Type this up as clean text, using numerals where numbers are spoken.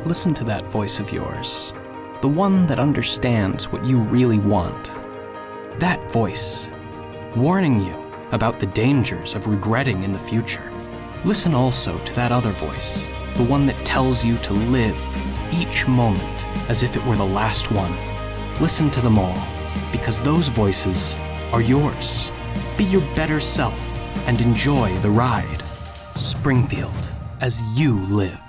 listen to that voice of yours, the one that understands what you really want. That voice, warning you about the dangers of regretting in the future. Listen also to that other voice, the one that tells you to live each moment as if it were the last one. Listen to them all, because those voices are yours. Be your better self and enjoy the ride. Springfield, as you live.